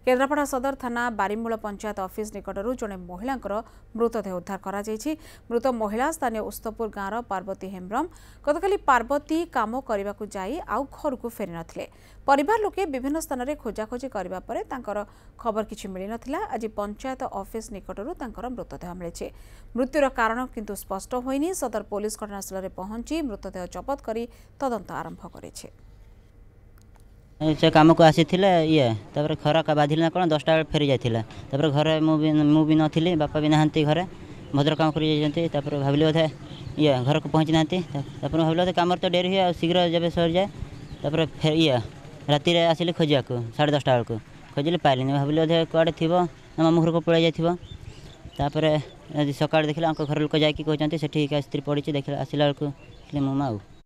केन्द्रापड़ा सदर थाना बारिमूल पंचायत ऑफिस निकटरू जड़े महिला मृतदेह उद्धार करा मृत महिला स्थानीय उस्तपुर गाँव पार्वती हेम्ब्रम गतकाली पार्वती काम करने को जाई आउ घर को फेरी नथिले। परिवार लोके विभिन्न स्थान में खोजाखोजी करने पर तांकर खबर किछि मिली नथिला। आज पंचायत ऑफिस निकटरू तांकर मृतदेह मिले। मृत्युर कारण किंतु स्पष्ट होइनी। सदर पुलिस घटनास्थल में पहुंची मृतदेह जबत करी तदंत आरंभ करेছে। से काम को आसी ये तापर खरा का बाधिल ना कौन 10टा बेले फेरी जाता घर मुझे नी बापा भी नहांती घरे भद्र काम कर भाविली बोधे ये घर को पहुँची ना भाविल बोधे कम तो डेरी हुए शीघ्र जब सर जाए तापर फेर ये राति आसिली खोजा को 10:30 बेलू खोजिले पाइल भाविली बोधे कड़े थी मामू घर को पलि जापर सका देखिला घर लोक जाकि कहते से स्त्री पड़ी देखिला आसला बेलू मो माँ।